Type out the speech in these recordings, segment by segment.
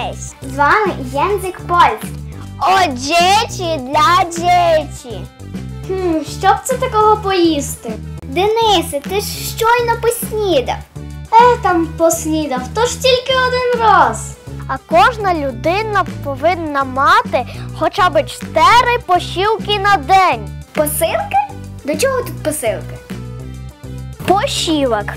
Cześć! Z wami Język Polski. О dzieci для dzieci. Що б це такого поїсти? Денисе, ти ж щойно поснідав. Там поснідав, то ж тільки один раз. А кожна людина повинна мати хоча б 4 посілки на день. Посилки? До чого тут посилки? Посілок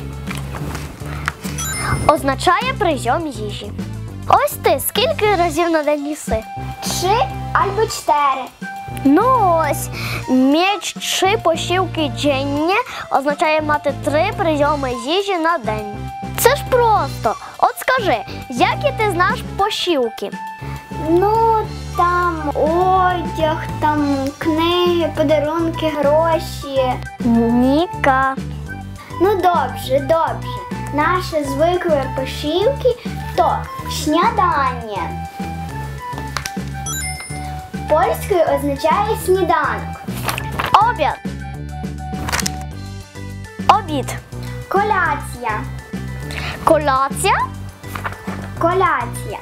означає прийом їжі. Ось ти скільки разів на день їси? 3 або 4. Ну ось, мати 3 посілки dziennie означає мати 3 прийоми їжі на день. Це ж просто. От скажи, які ти знаєш посілки? Ну, там одяг, там книги, подарунки, гроші. Ніка. Ну, добре. Наші звиклі посілки то śniadanie. Польською означає сніданок. Обід. Обід. Коляція. Коляція. Коляція.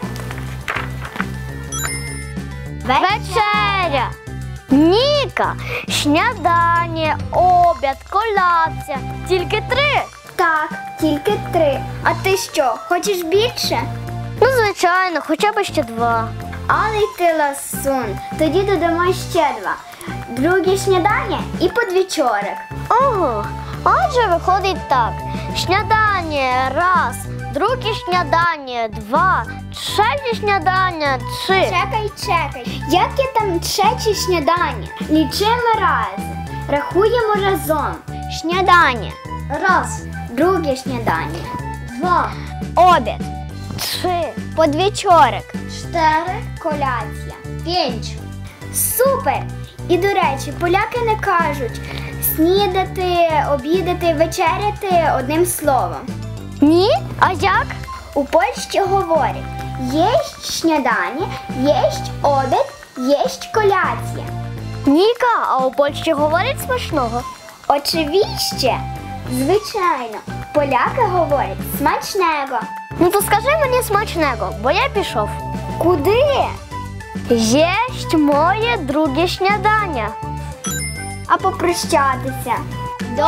Вечеря. Ніка. Śniadanie, обід, коляція. Тільки 3. Так, тільки 3. А ти що, хочеш більше? Ну, звичайно, хоча б ще 2. Але й ти ласун. Тоді додамо ще 2. Друге śniadanie і подвічорок. Ого, отже виходить так. Śniadanie – раз, друге śniadanie – 2, третє śniadanie – 3. Чекай. Яке там третє śniadanie? Лічимо рази. Рахуємо разом. Śniadanie. Раз. Друге śniadanie. 2. Обід. 3. Подвічорок. 4. Коляція. 5. Супер! І, до речі, поляки не кажуть снідати, обідати, вечеряти одним словом. Ні? А як? У Польщі говорять єсть śniadanie, єсть обід, єсть коляція. Ніка, а у Польщі говорять смачного? Очевидно, звичайно, поляки говорять смачного. Ну то скажи мені смачного, бо я пішов. Куди? Єсть моє друге śniadanie. А попрощатися? До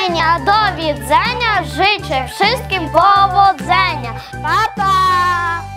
widzenia, życzę wszystkim powodzenia. Pa, pa!